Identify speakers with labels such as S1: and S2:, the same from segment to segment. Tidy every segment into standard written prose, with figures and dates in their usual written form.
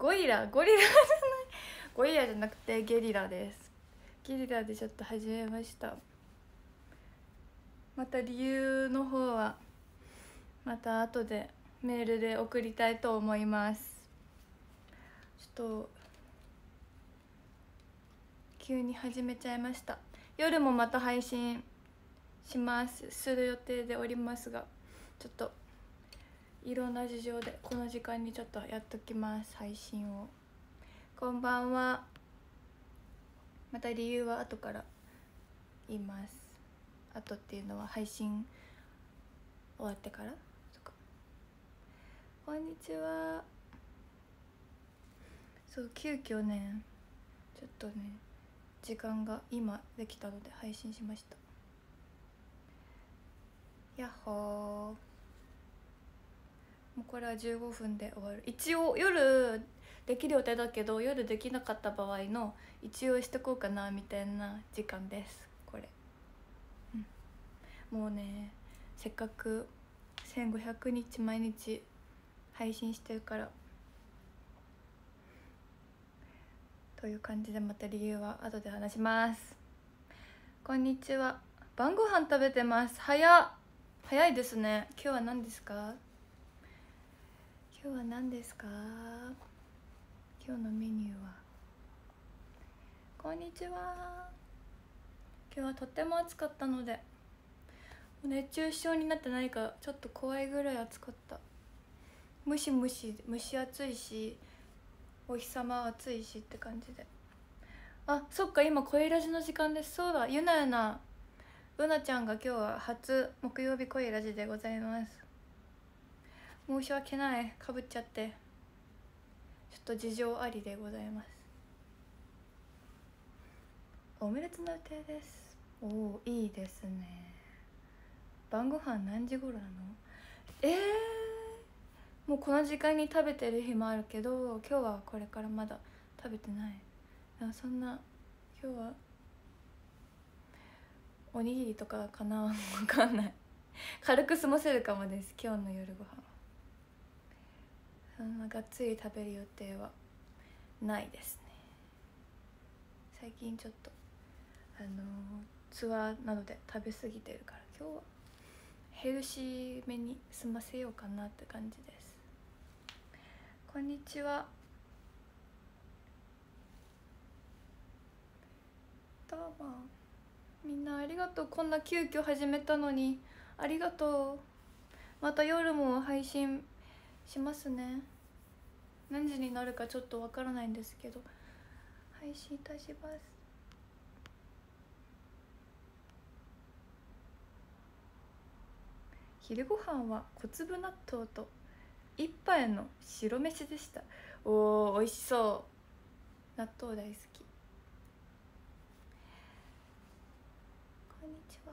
S1: ゴリラじゃない、ゴリラじゃなくてゲリラです。ゲリラでちょっと始めました。また理由の方はまた後でメールで送りたいと思います。ちょっと急に始めちゃいました。夜もまた配信する予定でおりますが、ちょっといろんな事情でこの時間にちょっとやっときます、配信を。こんばんは。また理由は後から言います。後っていうのは配信終わってから。そっか。こんにちは。そう、急遽ね、ちょっとね時間が今できたので配信しました。やっほー。もうこれは15分で終わる。一応夜できる予定だけど夜できなかった場合の一応してこうかなみたいな時間です、これ。もうね、せっかく1500日毎日配信してるからという感じで、また理由は後で話します。こんにちは。晩ご飯食べてます。早いですね。今日は何ですか？今日は何ですか？今日のメニューは。こんにちは。今日はとっても暑かったので熱中症になってないかちょっと怖いぐらい暑かった。蒸し暑いし、お日様暑いしって感じで。あ、そっか、今恋ラジの時間です。そうだ、ゆなうなちゃんが今日は初木曜日恋ラジでございます。申し訳ない、かぶっちゃってちょっと事情ありでございます。オムレツの予定です。おお、いいですね。晩ご飯何時頃なの？もうこの時間に食べてる日もあるけど、今日はこれからまだ食べてない。そんな、今日はおにぎりとかかなわかんない。軽く済ませるかもです、今日の夜ご飯は。そんながっつり食べる予定はないですね。最近ちょっとツアーなどで食べ過ぎてるから、今日はヘルシーめに済ませようかなって感じです。こんにちは。どうも。みんなありがとう。こんな急遽始めたのにありがとう。また夜も配信しますね。何時になるかちょっとわからないんですけど配信いたします。昼ご飯は小粒納豆と一杯の白飯でした。おー、美味しそう。納豆大好き。こんにちは。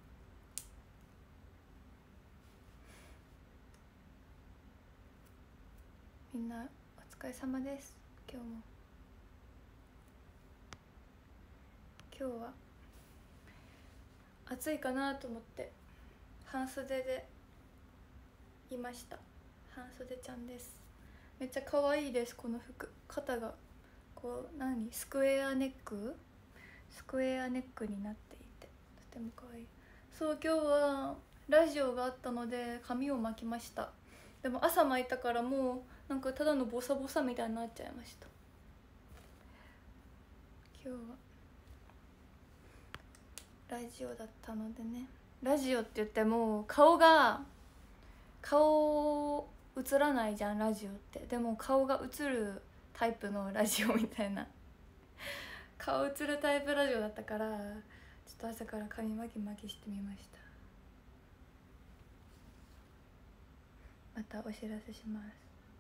S1: みんなお疲れ様です。今日は暑いかなと思って半袖でいました。半袖ちゃんです。めっちゃ可愛いです。この服、肩がこうスクエアネックになっていてとても可愛い。そう、今日はラジオがあったので髪を巻きました。でも朝巻いたからもうなんかただのボサボサみたいになっちゃいました。今日はラジオだったのでね。ラジオって言っても顔映らないじゃん、ラジオって。でも顔が映るタイプのラジオみたいな顔映るタイプラジオだったから、ちょっと朝から髪巻きしてみました。またお知らせします。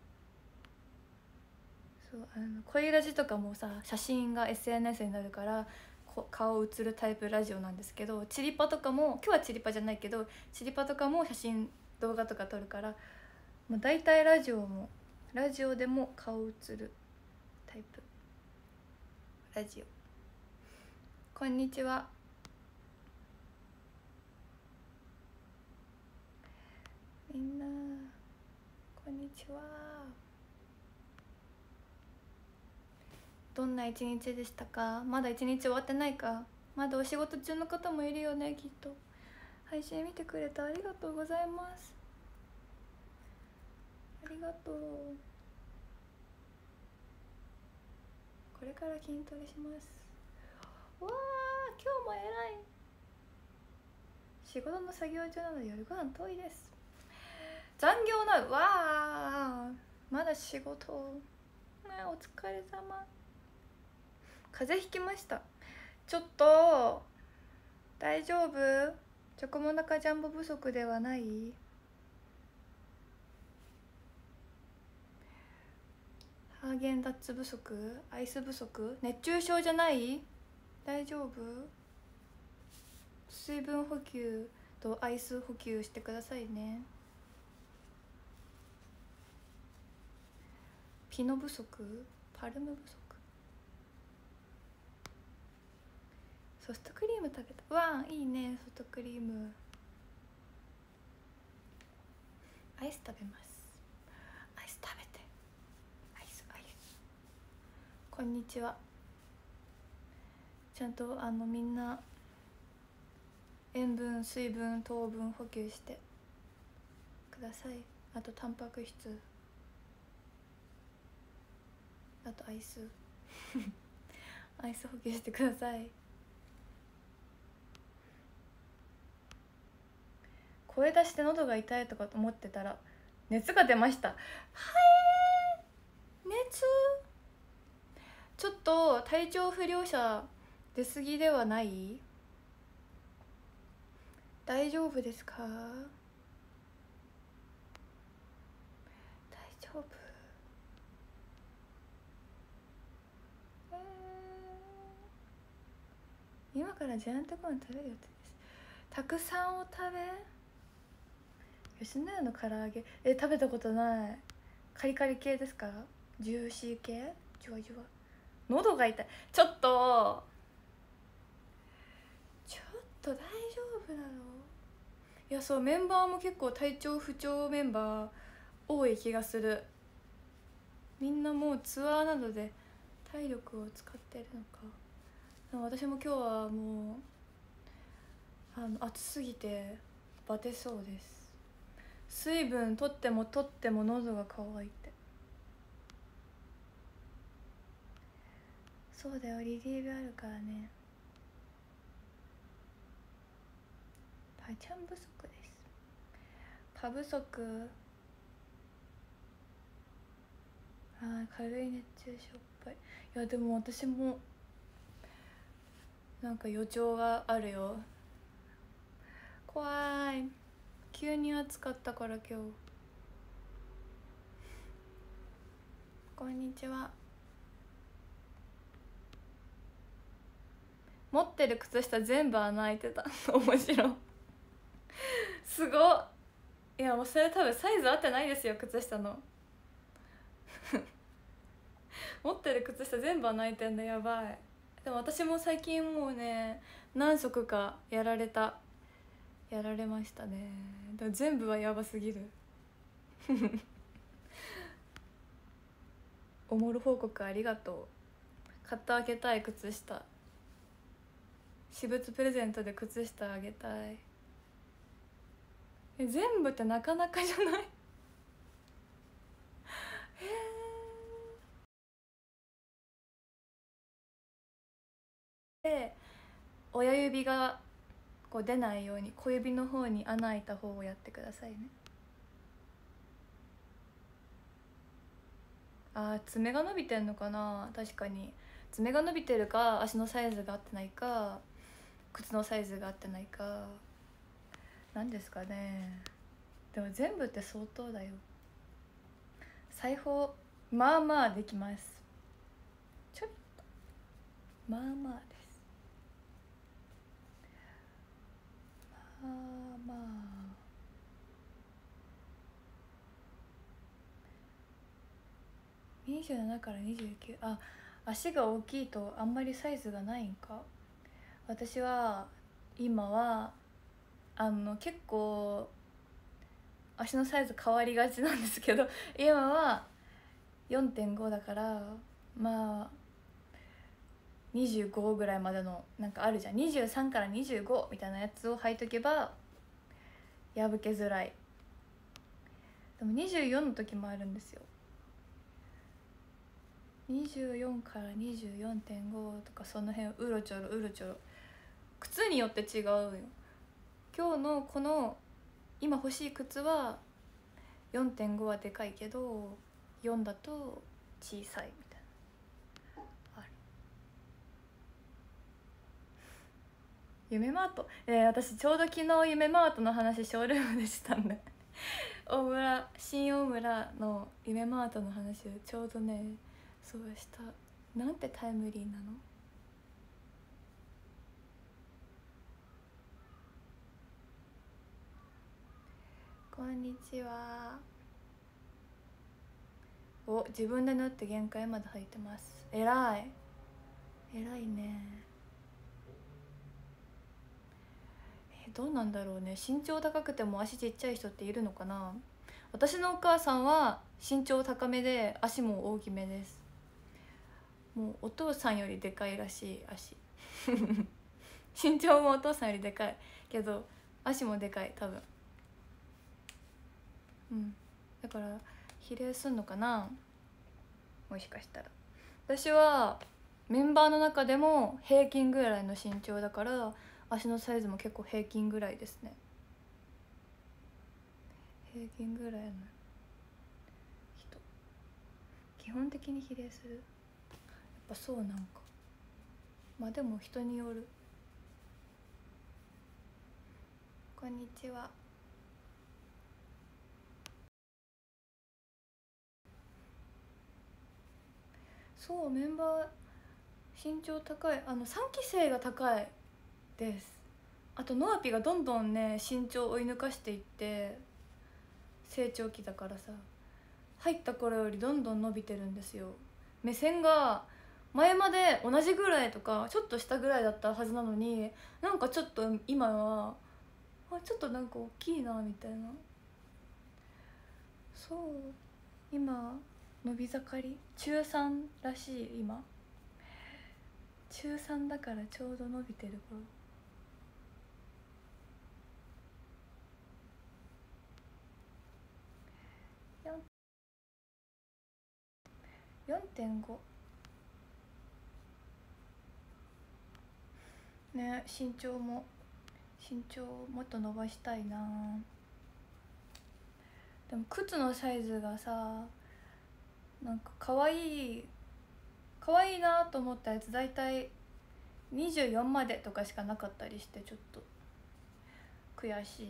S1: そう、恋ラジとかもさ、写真が SNS になるから顔映るタイプラジオなんですけど、チリパとかも、今日はチリパじゃないけどチリパとかも写真動画とか撮るから、もう大体ラジオでも顔映るタイプラジオ。こんにちは。みんなこんにちは。 どんな一日でしたか？まだ一日終わってないか？まだお仕事中の方もいるよね、きっと。配信見てくれてありがとうございます。ありがとう。これから筋トレします。わあ、今日も偉い。仕事の作業中なので夜ご飯遠いです。残業なわあ、まだ仕事、お疲れ様。風邪ひきました。ちょっと大丈夫？チョコモナカジャンボ不足ではない？ハーゲンダッツ不足？アイス不足？熱中症じゃない？大丈夫？水分補給とアイス補給してくださいね。ピノ不足？パルム不足？ソフトクリーム食べた。わあ、いいね、ソフトクリーム。アイス食べます。アイス食べて。アイスアイス。こんにちは。ちゃんとみんな塩分、水分、糖分補給してください。あとタンパク質、あとアイスアイス補給してください。声出して喉が痛いとかと思ってたら熱が出ました。はい、熱。ちょっと体調不良者出過ぎではない？大丈夫ですか？大丈夫？今からジャイアントコーン食べる予定です。たくさんお食べ。吉野家の唐揚げ食べたことない。カリカリ系ですか？ジューシー系？ジュワジュワ。喉が痛い。ちょっと大丈夫なの？いや、そう、メンバーも結構体調不調メンバー多い気がする。みんなもうツアーなどで体力を使ってるのか。私も今日はもう暑すぎてバテそうです。水分取っても取っても喉が渇いて。そうだよ、リリーベあるからね。パチャン不足です。パ不足。軽い熱中症っぽい。いやでも私もなんか予兆があるよ。怖い。急に暑かったから今日。こんにちは。持ってる靴下全部穴開いてた面白いすごっ。いやもうそれ多分サイズ合ってないですよ、靴下の持ってる靴下全部穴開いてんだ。やばい。でも私も最近もうね何足かやられましたね。でも全部はやばすぎるおもろ報告ありがとう。買ってあげたい靴下。私物プレゼントで靴下あげたい。全部ってなかなかじゃないで親指がこう出ないように小指の方に穴開いた方をやってくださいね。爪が伸びてんのかな。確かに爪が伸びてるか、足のサイズが合ってないか、靴のサイズが合ってないかなんですかね。でも全部って相当だよ。裁縫まあまあできます。ちょっとまあまあです。まあまあ27から29。足が大きいとあんまりサイズがないんか。私は今は結構足のサイズ変わりがちなんですけど今は 4.5 だからまあ 25ぐらいまでのなんかあるじゃん、23から25みたいなやつを履いとけば破けづらい。でも24の時もあるんですよ。24から 24.5 とかその辺をうろちょろうろちょろ、靴によって違うよ。今日のこの今欲しい靴は 4.5 はでかいけど4だと小さいみたいなある。夢マート、私ちょうど昨日夢マートの話ショールームでしたんで新大村の夢マートの話をちょうどねそうした。なんてタイムリーなの。こんにちは。お、自分で縫って限界まで履いてます。えらいね。どうなんだろうね。身長高くても足ちっちゃい人っているのかな。私のお母さんは身長高めで足も大きめです。もうお父さんよりでかいらしい足身長もお父さんよりでかいけど足もでかい多分。だから比例すんのかな、もしかしたら。私はメンバーの中でも平均ぐらいの身長だから足のサイズも結構平均ぐらいですね。平均ぐらいの人基本的に比例する。やっぱそうなんか。まあでも人による。こんにちは。そうメンバー身長高い。3期生が高いです。あとノアピがどんどんね身長追い抜かしていって成長期だからさ、入った頃よりどんどん伸びてるんですよ。目線が前まで同じぐらいとかちょっと下ぐらいだったはずなのに、なんかちょっと今はちょっとなんか大きいなみたいな。そう今伸び盛り中3らしい。今中3だからちょうど伸びてる頃。4.5ね。身長もっと伸ばしたいな。でも靴のサイズがさ、なんか可愛いなと思ったやつだいたい24までとかしかなかったりしてちょっと悔しい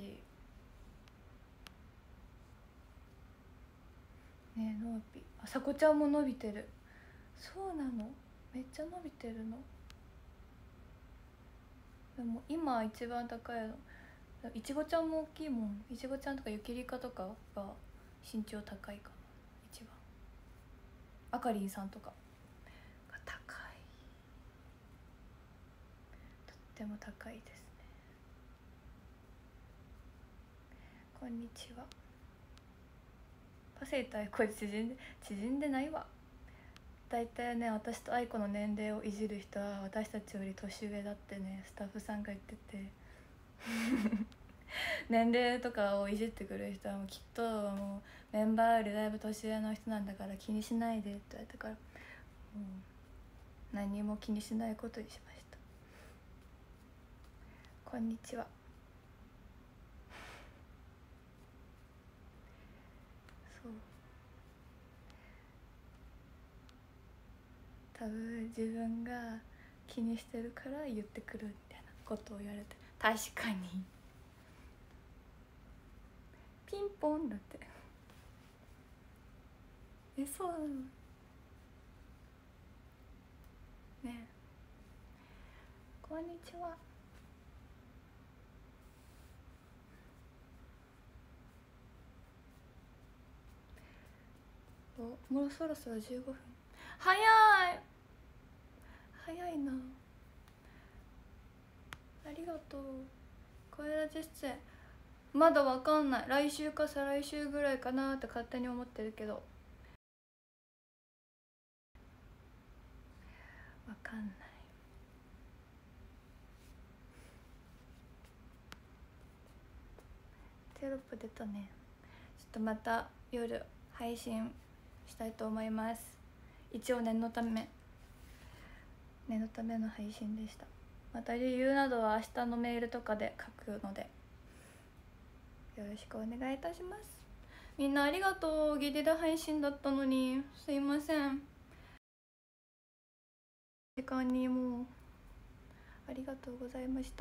S1: ね。ノーピー、さこちゃんも伸びてる。そうなの、めっちゃ伸びてるの。でも今一番高いのいちごちゃんも大きいもん。いちごちゃんとかゆきりかとかが身長高いかな一番。あかりんさんとかが高い、とっても高いですね。こんにちは。パセイとアイコ縮んでないわ。大体ね、私とアイコの年齢をいじる人は私たちより年上だってね、スタッフさんが言ってて年齢とかをいじってくる人はもうきっともうメンバーよりだいぶ年上の人なんだから気にしないでって言われたから、もう何も気にしないことにしました。こんにちは。そう多分自分が気にしてるから言ってくるみたいなことを言われて、確かにピンポンだってそうなのね。こんにちは。もうそろそろ15分。早いな。ありがとう。声ラジ出演まだわかんない。来週か再来週ぐらいかなって勝手に思ってるけど、わかんない。 テロップ出たね。ちょっとまた夜配信したいと思います。一応念のための配信でした。また理由などは明日のメールとかで書くのでよろしくお願いいたします。みんなありがとう。ギリラ配信だったのにすいません。時間にもうありがとうございました。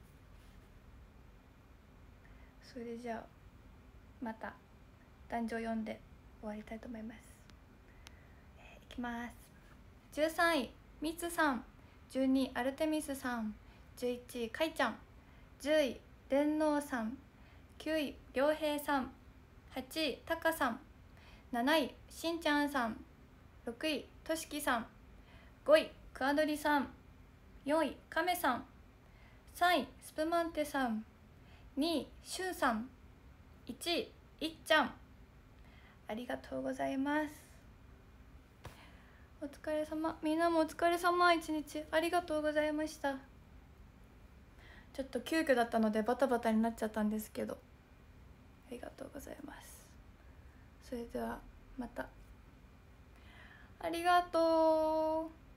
S1: それじゃあまた男女読んで終わりたいと思います。いきます。13位みつさん、12位アルテミスさん、11位かいちゃん、10位電脳さん、9位りょうへいさん、8位たかさん、7位しんちゃんさん、6位としきさん、5位くあどりさん、4位かめさん、3位スプマンテさん、2位しゅんさん、1位いっちゃん。ありがとうございます。お疲れ様。みんなもお疲れ様。一日ありがとうございました。ちょっと急遽だったのでバタバタになっちゃったんですけど、ありがとうございます。それではまた。ありがとう。